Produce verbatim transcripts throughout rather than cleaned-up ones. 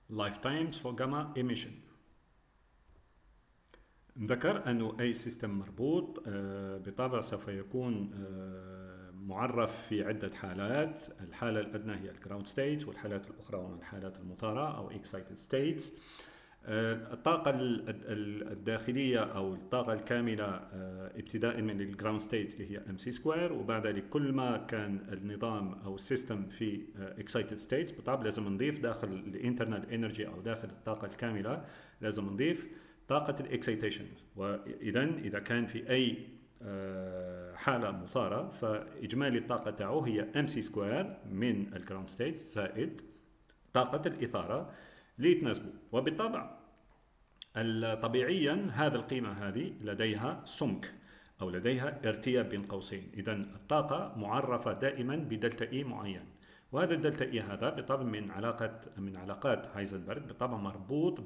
lifetimes for gamma emission. ذكر أنه أي سيستم مربوط بالطبع سوف يكون معرف في عدة حالات. الحالة الأدنى هي الجراوند ستيت، والحالات الأخرى هي الحالات المثارة أو excited states. الطاقة الداخلية أو الطاقة الكاملة ابتداء من الجراوند ستيت اللي هي ام سي سكوير، وبعد ذلك كل ما كان النظام أو السيستم في excited states بالطبع لازم نضيف داخل الانترنال انرجي أو داخل الطاقة الكاملة لازم نضيف طاقة الاكسيتيشن. وإذا إذا كان في أي حالة مثارة فإجمالي الطاقة تاعو هي ام سي سكوير من الجراوند ستيت زائد طاقة الإثارة ليتناسبوا. وبالطبع طبيعيا هذه القيمة هذه لديها سمك أو لديها ارتياب بين قوسين. إذا الطاقة معرفة دائما بدلتا إي معين، وهذا الدلتا إي هذا بالطبع من علاقة من علاقات هايزنبرغ بالطبع مربوط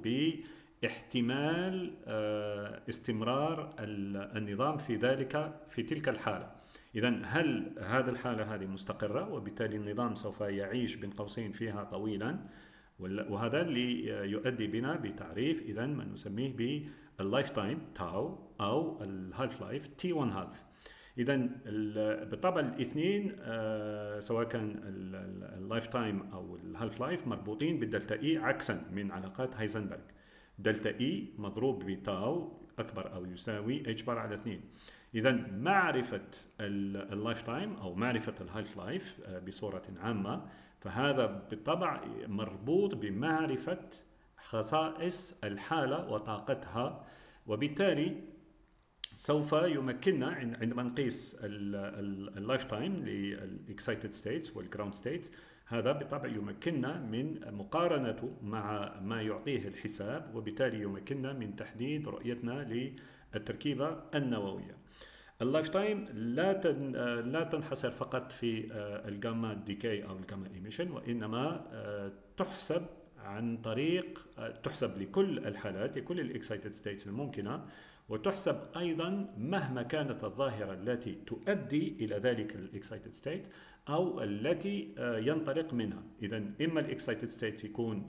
باحتمال استمرار النظام في ذلك في تلك الحالة. إذا هل هذه الحالة هذه مستقرة وبالتالي النظام سوف يعيش بين قوسين فيها طويلا، وهذا اللي يؤدي بنا بتعريف إذا ما نسميه باللايف تايم تاو أو الهالف لايف تي واحد هالف. إذا بالطبع الاثنين سواء كان اللايف تايم أو الهالف لايف مربوطين بالدلتا إي عكسا من علاقات هايزنبرغ. دلتا إي مضروب بتاو أكبر أو يساوي اتش بار على اثنين. إذا معرفة اللايف تايم أو معرفة الهالف لايف بصورة عامة فهذا بالطبع مربوط بمعرفة خصائص الحالة وطاقتها، وبالتالي سوف يمكننا عندما نقيس اللايف تايم للاكسايتد ستيتس والجراوند ستيتس هذا بالطبع يمكننا من مقارنته مع ما يعطيه الحساب، وبالتالي يمكننا من تحديد رؤيتنا للتركيبة النووية. اللايف تايم لا لا تنحصر فقط في الجاما ديكاي او الجاما ايميشن، وانما تحسب عن طريق تحسب لكل الحالات لكل الاكسايتد ستيتس الممكنه، وتحسب ايضا مهما كانت الظاهره التي تؤدي الى ذلك الاكسايتد ستيت او التي ينطلق منها. اذا اما الاكسايتد ستيت يكون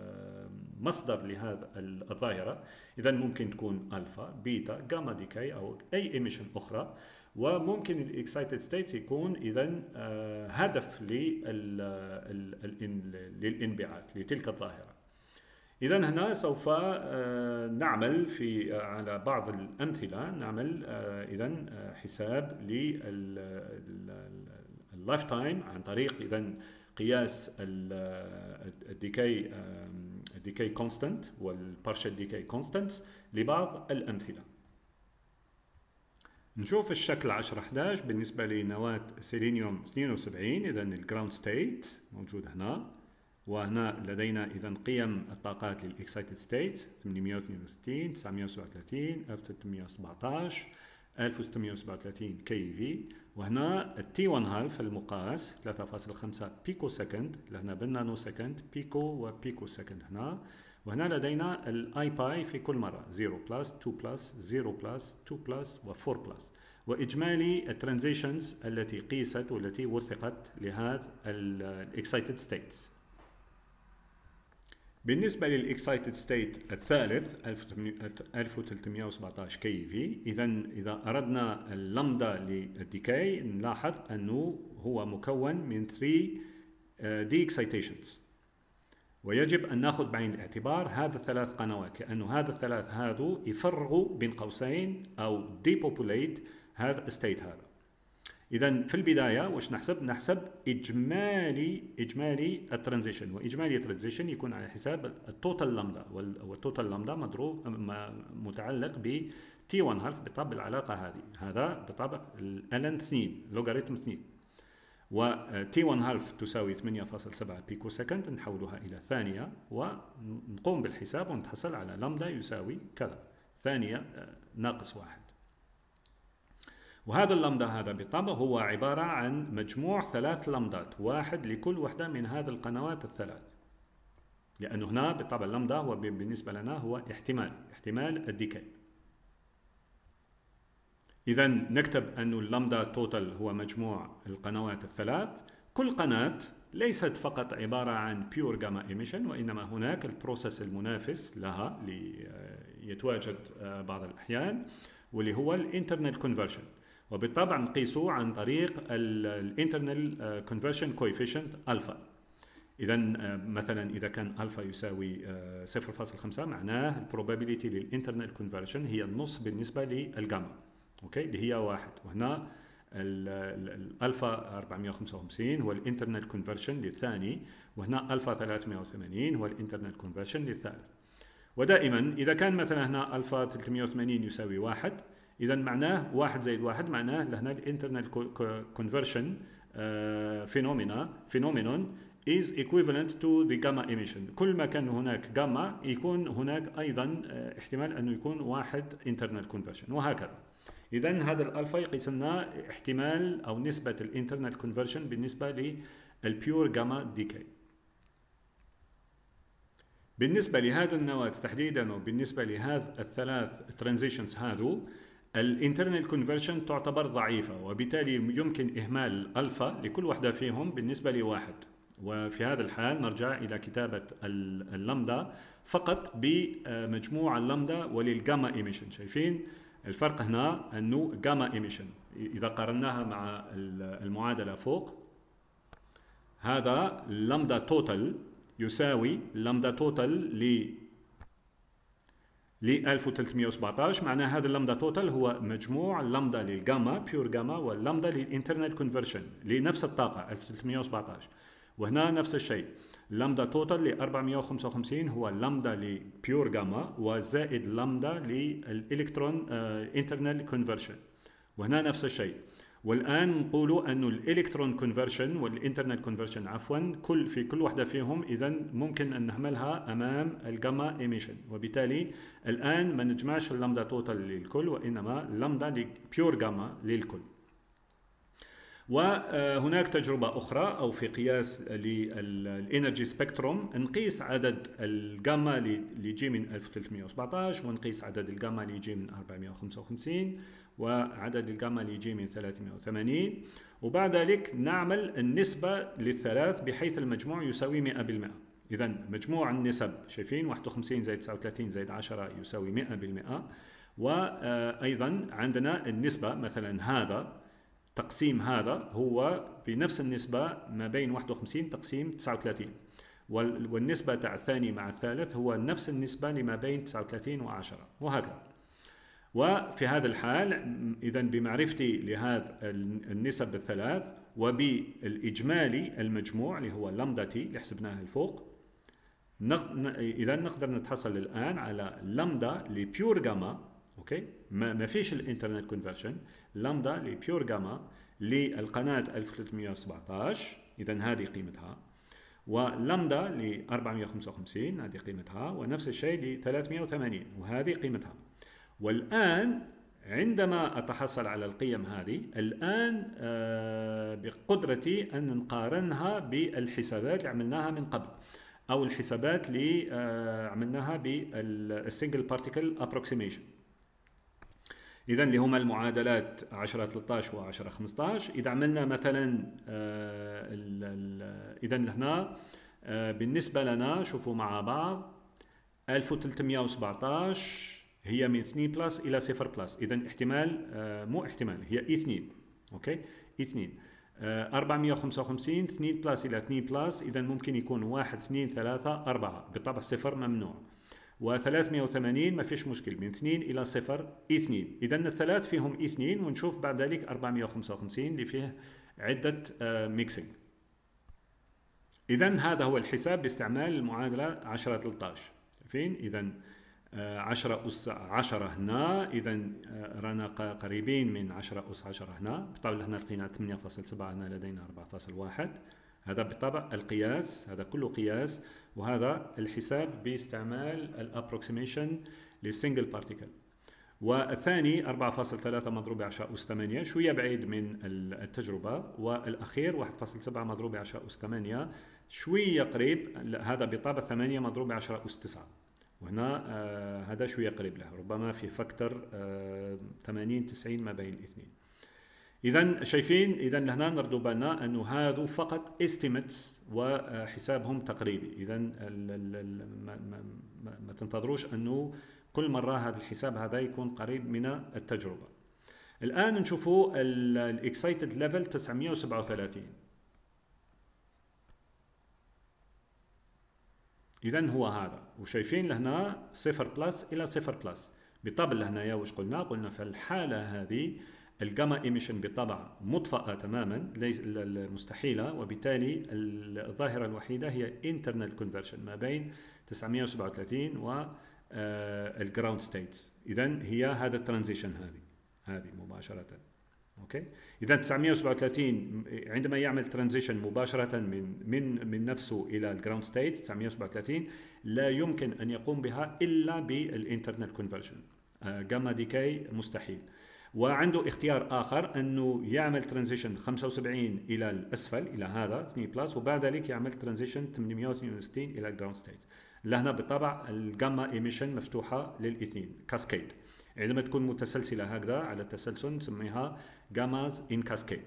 مصدر لهذا الظاهرة، إذا ممكن تكون ألفا بيتا جاما ديكاي أو أي إيميشن أخرى، وممكن الإكسايتد ستيت يكون إذا هدف للانبعاث لتلك الظاهرة. إذا هنا سوف نعمل في على بعض الأمثلة نعمل إذا حساب لللايف تايم عن طريق إذا قياس الديكاي الديكاي كونستانت والبارشال ديكاي كونستانت لبعض الأمثلة. نشوف الشكل عشرة أحد عشر بالنسبة لنواة سيلينيوم اثنين وسبعين. إذا الجراوند ستيت موجود هنا، وهنا لدينا إذا قيم الطاقات للإكسايتد ستيت ثمانمئة واثنين وستين تسعمئة وسبعة وثلاثين ألف وثلاثمئة وسبعة عشر ألف وستمئة وسبعة وثلاثين كي في، وهنا التي واحد هالف المقاس ثلاثة فاصلة خمسة بيكو سكند، لهنا بالنانو سكند بيكو وبيكو سكند هنا، وهنا لدينا الاي باي في كل مرة صفر بلس اثنين بلس صفر بلس اثنين بلس و4 بلس، واجمالي الترانزيشنز التي قيست والتي وثقت لهذا الاكسايتد ستيتس. بالنسبة للإكسايتد ستيت الثالث ألف وثلاثمئة وسبعة عشر كي في، إذا إذا أردنا اللمدة للديكاي نلاحظ أنه هو مكون من ثلاثة دي اكسايتيشنز، ويجب أن نأخذ بعين الاعتبار هذا الثلاث قنوات، لأنه هذا الثلاث هذو يفرغوا بين قوسين أو ديبوبوليت هذا الستيت هذا. إذا في البداية واش نحسب؟ نحسب إجمالي إجمالي الترانزيشن، وإجمالي الترانزيشن يكون على حساب التوتال لامدا، والتوتال لامدا مضروب متعلق ب تي واحد هالف بالطبع العلاقة هذه، هذا بالطبع الان اثنين لوغاريتم اثنين، و تي واحد هالف تساوي ثمانية فاصلة سبعة بيكو سكند، نحولها إلى ثانية ونقوم بالحساب ونتحصل على لامدا يساوي كذا، ثانية ناقص واحد. وهذا اللمدة هذا بالطبع هو عبارة عن مجموع ثلاث لمدات، واحد لكل وحدة من هذه القنوات الثلاث، لأنه هنا بالطبع اللمدة هو بالنسبة لنا هو احتمال احتمال الديكاي. إذا نكتب أن اللمدة توتال هو مجموع القنوات الثلاث كل قناة ليست فقط عبارة عن بيور جاما ايميشن، وإنما هناك البروسيس المنافس لها اللي يتواجد بعض الأحيان، واللي هو الانترنال كونفرشن، وبالطبع نقيسه عن طريق الانترنال كونفرشن كويفيشنت الفا. إذا مثلا إذا كان الفا يساوي صفر فاصلة خمسة معناه البروبابيليتي للانترنال كونفرشن هي النص بالنسبة للجاما، أوكي، اللي هي واحد. وهنا الالفا أربعمائة وخمسة وخمسين هو الانترنال كونفرشن للثاني، وهنا الفا ثلاثمائة وثمانين هو الانترنال كونفرشن للثالث. ودائما إذا كان مثلا هنا الفا ثلاثمائة وثمانين يساوي واحد، إذا معناه واحد زائد واحد معناه لهنا الانترنال كونفرشن فينومينا فينومينون is equivalent to the gamma emission. كل ما كان هناك جاما يكون هناك أيضا احتمال أنه يكون واحد internal conversion، وهكذا. إذا هذا الألفا يقيس لنا احتمال أو نسبة الانترنال كونفرشن بالنسبة للبيور جاما ديكي. بالنسبة لهذا النواة تحديدا وبالنسبة لهذا الثلاث ترانزيشنز هذو، الانترنال كونفرشن تعتبر ضعيفة، وبالتالي يمكن إهمال الألفا لكل واحدة فيهم بالنسبة لواحد. وفي هذا الحال نرجع إلى كتابة اللامدا فقط بمجموع اللامدا وللجاما ايميشن. شايفين الفرق هنا أنه جاما ايميشن إذا قارناها مع المعادلة فوق، هذا لامدا توتال يساوي لامدا توتال ل ل ألف وثلاثمائة وسبعة عشر، معناه هذا اللامدا توتال هو مجموع اللامدا للجاما بيور جاما واللامدا للانترنال كونفرشن لنفس الطاقة ألف وثلاثمائة وسبعة عشر. وهنا نفس الشيء، لامدا توتال ل أربعمائة وخمسة وخمسين هو لامدا لبيور جاما وزائد لامدا للإلكترون انترنال كونفرشن، وهنا نفس الشيء. والآن نقول أنه الإلكترون كونفرشن والإنترنال كونفرشن عفوا كل في كل واحدة فيهم إذا ممكن أن نحملها أمام الجاما ايميشن، وبالتالي الآن ما نجمعش اللامدا توتال للكل وإنما اللامدا لبيور جاما للكل. وهناك تجربة أخرى أو في قياس للإنرجي سبيكتروم نقيس عدد الجاما اللي يجي من ألف وثلاثمائة وسبعة عشر، ونقيس عدد الجاما اللي يجي من أربعمائة وخمسة وخمسين، وعدد الجاما اللي يجي من ثلاثمائة وثمانين، وبعد ذلك نعمل النسبة للثلاث بحيث المجموع يساوي مئة بالمئة. إذا مجموع النسب شايفين واحد وخمسين زائد تسعة وثلاثين زائد عشرة يساوي مئة بالمئة. وأيضا عندنا النسبة مثلا هذا تقسيم هذا هو بنفس النسبة ما بين واحد وخمسين تقسيم تسعة وثلاثين، والنسبة تاع الثاني مع الثالث هو نفس النسبة لما بين تسعة وثلاثين وعشرة، وهكذا. وفي هذا الحال إذا بمعرفتي لهذا النسب الثلاث وبالإجمالي المجموع اللي هو لامدا تي اللي حسبناه الفوق، إذا نقدر نتحصل الآن على لامدا لبيور جاما، أوكي، ما ما فيش الانترنت كونفرشن، لامدا لبيور جاما للقناة ألف وثلاثمائة وسبعة عشر، إذا هذه قيمتها، ولامدا ل أربعمائة وخمسة وخمسين هذه قيمتها، ونفس الشيء ل ثلاثمائة وثمانين وهذه قيمتها. والآن عندما أتحصل على القيم هذه الآن آه بقدرتي أن نقارنها بالحسابات اللي عملناها من قبل، أو الحسابات اللي آه عملناها بالسنجل بارتيكل أبروكسيميشن. إذا اللي هما المعادلات عشرة ثلاثة عشر و عشرة خمسة عشر. إذا عملنا مثلا آه إذا هنا آه بالنسبة لنا شوفوا مع بعض ألف وثلاثمائة وسبعة عشر هي من اثنين بلس إلى صفر بلس، إذا احتمال آه مو احتمال هي اثنين، أوكي اثنين. آه أربعمائة وخمسة وخمسين اثنين بلس إلى اثنين بلس، إذا ممكن يكون واحد اثنين ثلاثة أربعة، بالطبع صفر ممنوع. وثلاثمائة وثمانين ما فيش مشكل من اثنين إلى صفر اثنين، إذا الثلاث فيهم اثنين، ونشوف بعد ذلك أربعمائة وخمسة وخمسين اللي فيه عدة آه ميكسينج. إذا هذا هو الحساب باستعمال المعادلة عشرة ثلاثة عشر. فين إذا عشرة أس عشرة هنا، إذا رانا قريبين من عشرة أس عشرة هنا، بالطبع هنا لقينا ثمانية فاصلة سبعة، هنا لدينا أربعة فاصلة واحد. هذا بالطبع القياس، هذا كله قياس، وهذا الحساب باستعمال الابروكسيميشن للسنجل بارتيكل. والثاني أربعة فاصلة ثلاثة مضروب بعشرة أس ثمانية، شوية بعيد من التجربة. والأخير واحد فاصلة سبعة مضروب بعشرة أس ثمانية، شوية قريب، هذا بالطبع ثمانية مضروب بعشرة أس تسعة، وهنا آه هذا شوية قريب له، ربما في فاكتور آه ثمانين تسعين ما بين الاثنين. اذا شايفين، اذا هنا نردوا بالنا انه هذو فقط استيمتس وحسابهم تقريبي. اذا ما, ما, ما تنتظروش انه كل مره هذا الحساب هذا يكون قريب من التجربه. الان نشوفوا الاكسايتد ليفل تسعمئة وسبعة وثلاثين. اذا هو هذا، وشايفين لهنا صفر بلس الى صفر بلس. بالطبع لهنايا واش قلنا؟ قلنا في الحاله هذه الجاما ايميشن بالطبع مطفأة تماما، ليس مستحيله، وبالتالي الظاهره الوحيده هي internal conversion ما بين تسعمئة وسبعة وثلاثين و الجراوند ستيتس. اذا هي هذا الترانزيشن هذه هذه مباشره. اوكي، اذا تسعمئة وسبعة وثلاثين عندما يعمل ترانزيشن مباشره من من من نفسه الى الجراوند ستيت تسعمئة وسبعة وثلاثين لا يمكن ان يقوم بها الا بالانترنال كونفرجن. جاما ديكاي مستحيل. وعنده اختيار اخر انه يعمل ترانزيشن خمسة وسبعين الى الاسفل الى هذا اثنين بلس، وبعد ذلك يعمل ترانزيشن ثمانمئة واثنين وستين الى الجراوند ستيت. لهنا بالطبع الجاما ايميشن مفتوحه للاثنين كاسكيد. عندما تكون متسلسله هكذا على التسلسل نسميها جاماز ان كاسكيد.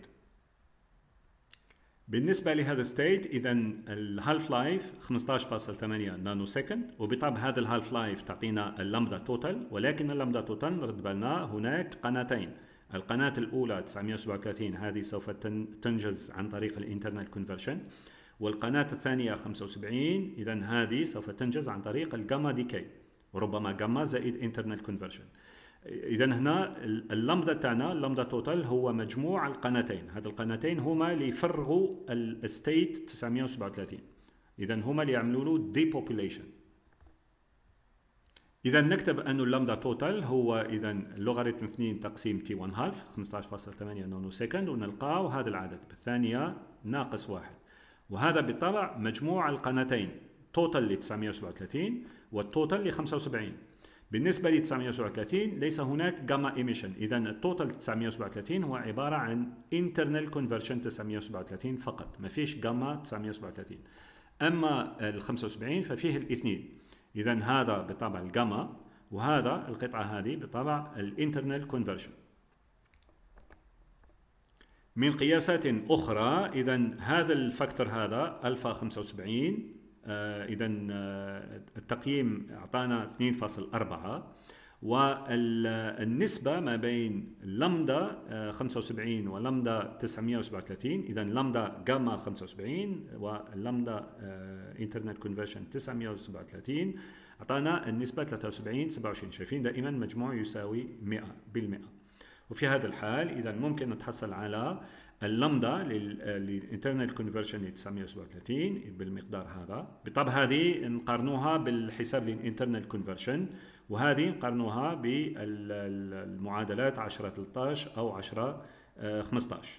بالنسبه لهذا ستيت اذا الهالف لايف خمسة عشر فاصلة ثمانية نانو سكند، وبطبع هذا الهالف لايف تعطينا اللامدا توتال، ولكن اللامدا توتال نرد بالنا هناك قناتين. القناه الاولى تسعمئة وسبعة وثلاثين هذه سوف تنجز عن طريق الانترنال كونفرشن، والقناه الثانيه خمسة وسبعين اذا هذه سوف تنجز عن طريق الجاما ديكاي، وربما جاما زائد انترنال كونفرشن. اذا هنا اللامدا تاعنا اللامدا توتال هو مجموع القناتين، هذه القناتين هما اللي يفرغوا الستيت تسعمئة وسبعة وثلاثين، اذا هما اللي يعملوا له ديبوبوليشن. اذا نكتب انه اللامدا توتال هو اذا لوغاريتم اثنين تقسيم تي واحد هالف خمسة عشر فاصلة ثمانية نانو سكند، ونلقاو هذا العدد بالثانيه ناقص واحد، وهذا بالطبع مجموع القناتين توتال ل تسعمئة وسبعة وثلاثين والتوتال ل خمسة وسبعين. بالنسبة ل تسعمئة وسبعة وثلاثين ليس هناك جاما ايميشن، إذا التوتال تسعمئة وسبعة وثلاثين هو عبارة عن internal conversion تسعمئة وسبعة وثلاثين فقط، ما فيش جاما تسعمئة وسبعة وثلاثين. أما ال خمسة وسبعين ففيه الاثنين، إذا هذا بطبع الجاما وهذا القطعة هذه بطبع الانترنال كونفرشن. من قياسات أخرى إذا هذا الفاكتور هذا ألفا خمسة وسبعين آه إذا آه التقييم أعطانا اثنين فاصلة أربعة، والنسبة ما بين لامدا آه خمسة وسبعين ولامدا تسعمئة وسبعة وثلاثين، إذا لامدا جاما خمسة وسبعين ولامدا انترنال كونفرشن تسعمئة وسبعة وثلاثين أعطانا النسبة ثلاثة وسبعين سبعة وعشرين. شايفين دائما مجموع يساوي مئة بالمئة. وفي هذا الحال إذا ممكن نتحصل على اللامدا للانترنال كونفرشن تسعمئة وسبعة وثلاثين بالمقدار هذا. بالطبع هذه نقارنوها بالحساب للانترنال كونفرشن، وهذه نقارنوها بالمعادلات عشرة ثلاثة عشر أو عشرة خمسة عشر.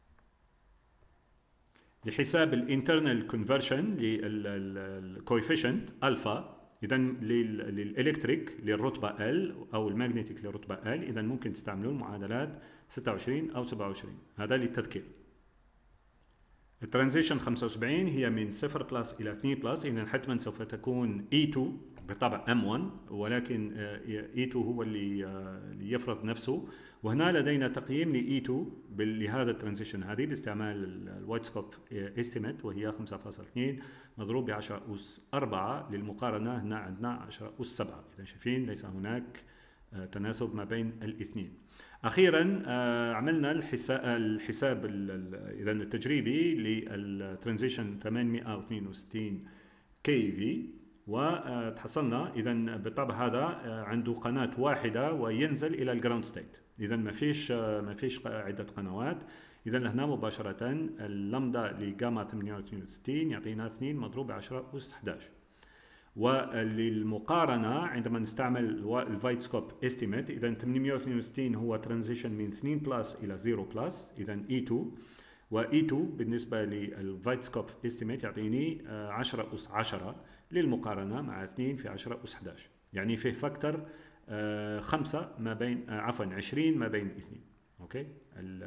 لحساب الانترنال كونفرشن للكويفيشنت الفا اذا للالكتريك للرتبه ال او الماغنيتيك للرتبه ال، اذا ممكن تستعملوا المعادلات ستة وعشرين او سبعة وعشرين. هذا للتذكير. الترانزيشن خمسة وسبعين هي من صفر بلس الى اثنين بلس، اذا حتما سوف تكون اي اثنين بطبع ام واحد، ولكن اي اثنين هو اللي يفرض نفسه. وهنا لدينا تقييم ل اي اثنين لهذا الترانزيشن هذه باستعمال الوايت سكوب استيميت، وهي خمسة فاصلة اثنين مضروب ب عشرة أس أربعة. للمقارنه هنا عندنا عشرة أس سبعة، اذا شايفين ليس هناك تناسب ما بين الاثنين. اخيرا عملنا الحساب الحساب اذا التجريبي للترانزيشن ثمانمئة واثنين وستين كي في، وتحصلنا اذا بالطبع هذا عنده قناه واحده وينزل الى الجراوند ستيت، اذا ما فيش ما فيش عده قنوات. اذا هنا مباشره اللامدا لجاما ثمانمئة واثنين وستين يعطينا اثنين مضروب ب عشرة أس أحد عشر. وللمقارنه عندما نستعمل الفايت سكوب استيميت، اذا ثمانمئة واثنين وستين هو ترانزيشن من اثنين بلس الى صفر بلس، اذا اي اثنين، واي اثنين بالنسبه للفايت سكوب استيميت يعطيني عشرة أس عشرة للمقارنه مع اثنين في عشرة أس أحد عشر، يعني فيه فاكتور خمسة ما بين عفوا عشرين ما بين الاثنين. اوكي،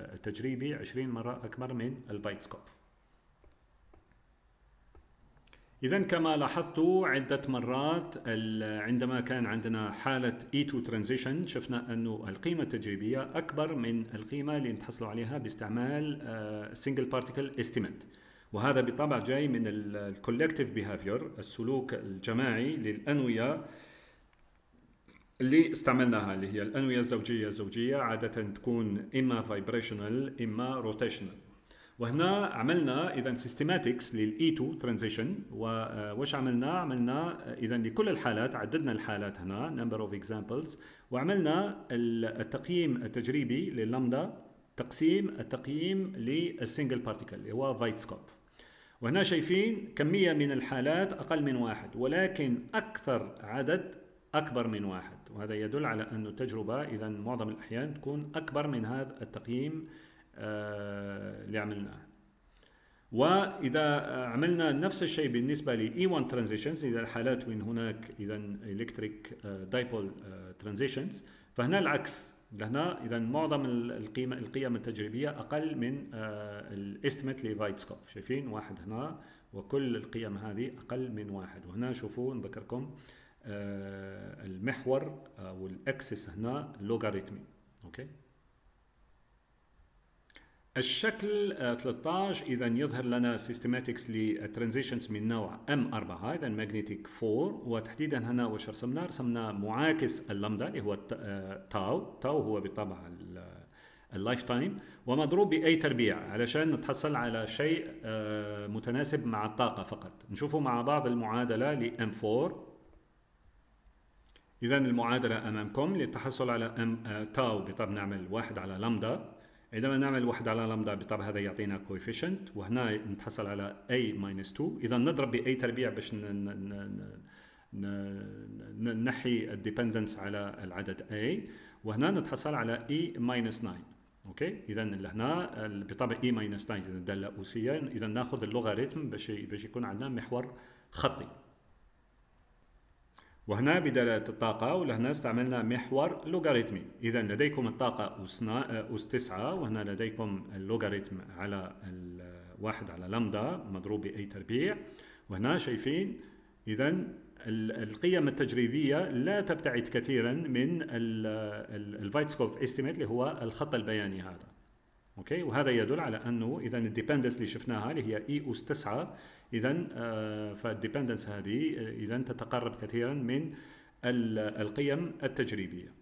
التجريبي عشرين مره اكبر من الفايت سكوب. إذا كما لاحظتوا عدة مرات عندما كان عندنا حالة إي تو transition شفنا أنه القيمة التجريبية أكبر من القيمة اللي نتحصلوا عليها باستعمال single particle estimate، وهذا بالطبع جاي من ال collective behavior، السلوك الجماعي للأنوية اللي استعملناها، اللي هي الأنوية الزوجية الزوجية عادة تكون إما vibrational إما rotational. وهنا عملنا إذا systematics للإي تو transition، وش عملنا؟ عملنا إذا لكل الحالات عددنا الحالات هنا number of examples، وعملنا التقييم التجريبي لللامدا تقسيم التقييم للسنجل بارتيكل اللي هو فايتسكوب. وهنا شايفين كمية من الحالات أقل من واحد، ولكن أكثر عدد أكبر من واحد، وهذا يدل على أن التجربة إذا معظم الأحيان تكون أكبر من هذا التقييم اللي عملناه. وإذا عملنا نفس الشيء بالنسبة ل إي ون transitions، إذا الحالات وين هناك إذا electric dipole transitions، فهنا العكس، هنا إذا معظم القيمة القيم التجريبية أقل من الاستيميت لفايتسكوب، شايفين واحد هنا وكل القيم هذه أقل من واحد. وهنا شوفوا نذكركم المحور والأكسس هنا لوغاريتمي. أوكي. الشكل ثلاثة عشر إذا يظهر لنا systematics للترانزيشنز من نوع إم أربعة، إذا ماجنتيك أربعة، وتحديدا هنا وش رسمنا؟ رسمنا معاكس اللامدا اللي هو تاو، تاو هو بالطبع اللايف تايم، ومضروب بأي تربيع علشان نتحصل على شيء متناسب مع الطاقة فقط. نشوفوا مع بعض المعادلة لإم أربعة. إذا المعادلة أمامكم للتحصل على إم تاو بالطبع نعمل واحد على لامدا، عندما نعمل واحد على لامدا بالطبع هذا يعطينا coefficient، وهنا نتحصل على A minus اثنين، إذا نضرب ب A تربيع باش ننحي الديبندنس على العدد A، وهنا نتحصل على E minus تسعة. اوكي، اذا هنا بالطبع E minus تسعة اذا دالة أسية، اذا ناخذ اللوغاريتم باش باش يكون عندنا محور خطي. وهنا بدلالة الطاقة، ولهنا استعملنا محور لوغاريتمي. إذا لديكم الطاقة أس تسعة، وهنا لديكم اللوغاريتم على الواحد على لامدا مضروب بأي تربيع. وهنا شايفين إذا القيم التجريبية لا تبتعد كثيرا من الفايتسكوب استيميت اللي هو الخط البياني هذا. اوكي، وهذا يدل على انه اذا الديبندنس اللي شفناها اللي هي اي اس تسعة، اذا آه فالديبندنس هذه اذا تتقرب كثيرا من القيم التجريبيه.